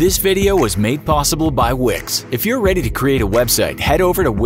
This video was made possible by Wix. If you're ready to create a website, head over to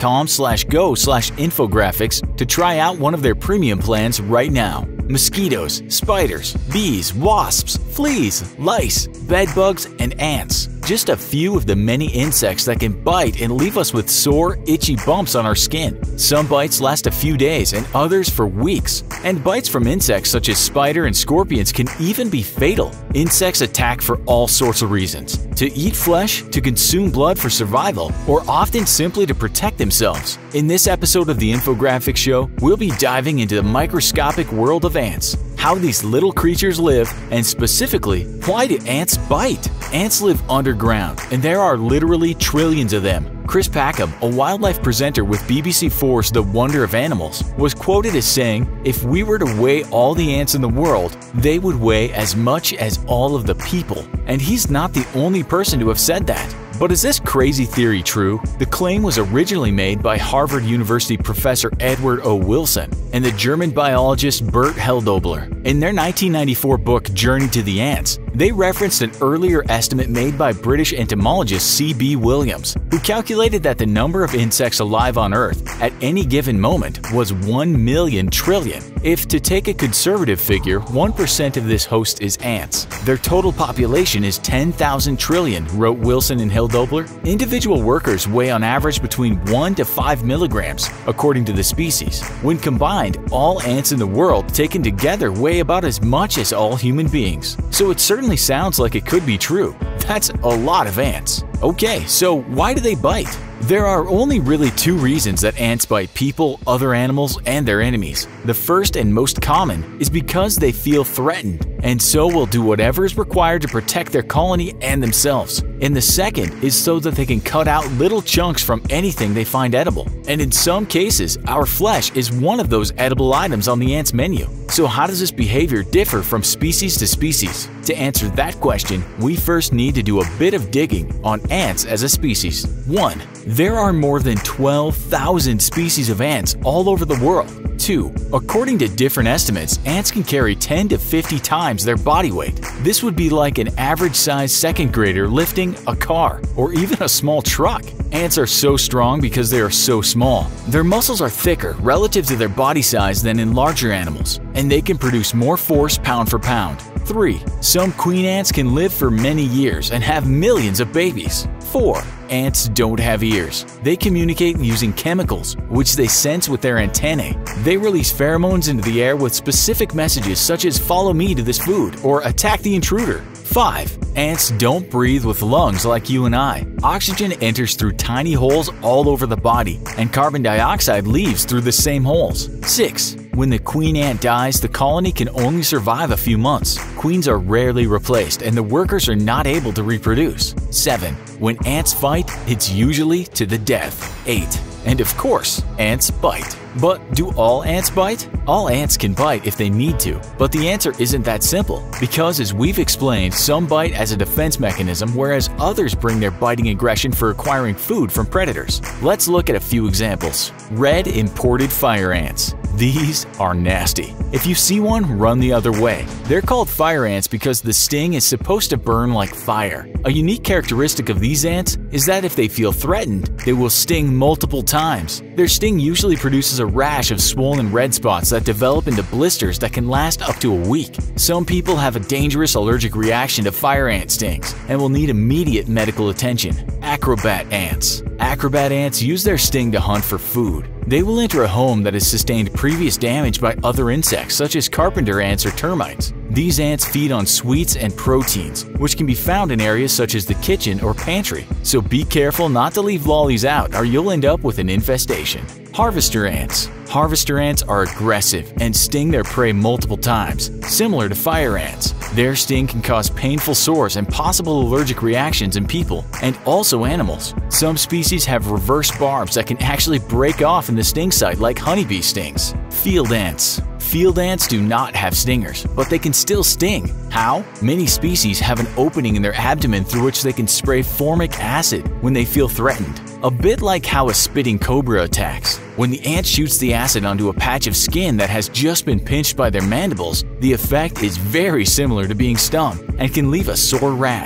wix.com/go/infographics to try out one of their premium plans right now. Mosquitos, spiders, bees, wasps, fleas, lice, bedbugs, and ants. Just a few of the many insects that can bite and leave us with sore, itchy bumps on our skin. Some bites last a few days and others for weeks. And bites from insects such as spider and scorpions can even be fatal. Insects attack for all sorts of reasons: to eat flesh, to consume blood for survival, or often simply to protect themselves. In this episode of the Infographics Show, we'll be diving into the microscopic world of ants, how these little creatures live, and specifically, why do ants bite? Ants live underground, and there are literally trillions of them. Chris Packham, a wildlife presenter with BBC4's The Wonder of Animals, was quoted as saying, "If we were to weigh all the ants in the world, they would weigh as much as all of the people." And he's not the only person to have said that. But is this crazy theory true? The claim was originally made by Harvard University professor Edward O. Wilson and the German biologist Bert Helldobler. In their 1994 book Journey to the Ants, they referenced an earlier estimate made by British entomologist C.B. Williams, who calculated that the number of insects alive on Earth at any given moment was 1 million trillion. If, to take a conservative figure, 1% of this host is ants, their total population is 10,000 trillion, wrote Wilson and Helldobler. Individual workers weigh on average between 1 to 5 milligrams, according to the species. When combined, all ants in the world taken together weigh about as much as all human beings. So it certainly sounds like it could be true. That's a lot of ants. Okay, so why do they bite? There are only really two reasons that ants bite people, other animals, and their enemies. The first and most common is because they feel threatened, and so will do whatever is required to protect their colony and themselves. And the second is so that they can cut out little chunks from anything they find edible. And in some cases, our flesh is one of those edible items on the ants' menu. So how does this behavior differ from species to species? To answer that question, we first need to do a bit of digging on ants as a species. 1. There are more than 12,000 species of ants all over the world. 2. According to different estimates, ants can carry 10 to 50 times their body weight. This would be like an average-sized second grader lifting a car or even a small truck. Ants are so strong because they are so small. Their muscles are thicker relative to their body size than in larger animals, and they can produce more force pound for pound. 3. Some queen ants can live for many years and have millions of babies. 4. Ants don't have ears. They communicate using chemicals, which they sense with their antennae. They release pheromones into the air with specific messages such as "follow me to this food" or "attack the intruder." 5. Ants don't breathe with lungs like you and I. Oxygen enters through tiny holes all over the body, and carbon dioxide leaves through the same holes. 6. When the queen ant dies, the colony can only survive a few months. Queens are rarely replaced, and the workers are not able to reproduce. 7. When ants fight, it's usually to the death. 8. And of course, ants bite. But do all ants bite? All ants can bite if they need to, but the answer isn't that simple, because as we've explained, some bite as a defense mechanism, whereas others bring their biting aggression for acquiring food from predators. Let's look at a few examples. Red imported fire ants. These are nasty. If you see one, run the other way. They're called fire ants because the sting is supposed to burn like fire. A unique characteristic of these ants is that if they feel threatened, they will sting multiple times. Their sting usually produces a rash of swollen red spots that develop into blisters that can last up to a week. Some people have a dangerous allergic reaction to fire ant stings and will need immediate medical attention. Acrobat ants. Acrobat ants use their sting to hunt for food. They will enter a home that has sustained previous damage by other insects such as carpenter ants or termites. These ants feed on sweets and proteins, which can be found in areas such as the kitchen or pantry. So be careful not to leave lollies out or you'll end up with an infestation. Harvester ants. Harvester ants are aggressive and sting their prey multiple times, similar to fire ants. Their sting can cause painful sores and possible allergic reactions in people and also animals. Some species have reverse barbs that can actually break off in the sting site like honeybee stings. Field ants. Field ants do not have stingers, but they can still sting. How? Many species have an opening in their abdomen through which they can spray formic acid when they feel threatened. A bit like how a spitting cobra attacks. When the ant shoots the acid onto a patch of skin that has just been pinched by their mandibles, the effect is very similar to being stung and can leave a sore rash.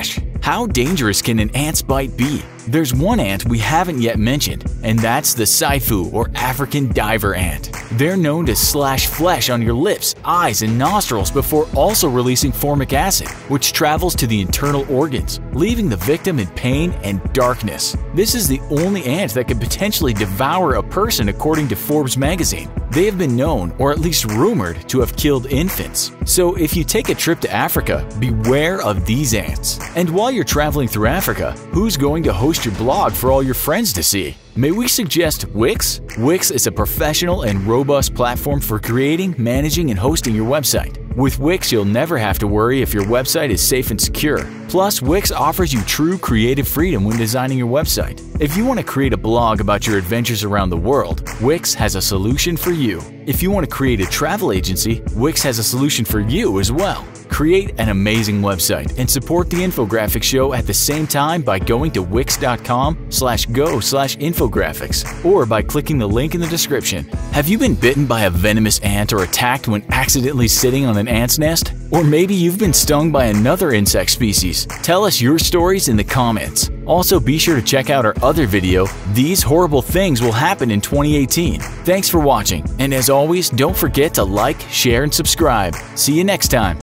How dangerous can an ant's bite be? There's one ant we haven't yet mentioned, and that's the Siafu or African diver ant. They're known to slash flesh on your lips, eyes, and nostrils before also releasing formic acid, which travels to the internal organs, leaving the victim in pain and darkness. This is the only ant that could potentially devour a person according to Forbes magazine. They have been known, or at least rumored, to have killed infants. So if you take a trip to Africa, beware of these ants. And while you're traveling through Africa, who's going to host your blog for all your friends to see? May we suggest Wix? Wix is a professional and robust platform for creating, managing, and hosting your website. With Wix, you'll never have to worry if your website is safe and secure. Plus, Wix offers you true creative freedom when designing your website. If you want to create a blog about your adventures around the world, Wix has a solution for you. If you want to create a travel agency, Wix has a solution for you as well. Create an amazing website and support the Infographics Show at the same time by going to wix.com/go/infographics or by clicking the link in the description. Have you been bitten by a venomous ant or attacked when accidentally sitting on an ant's nest? Or maybe you've been stung by another insect species? Tell us your stories in the comments. Also, be sure to check out our other video, These Horrible Things Will Happen in 2018. Thanks for watching, and as always, don't forget to like, share, and subscribe. See you next time.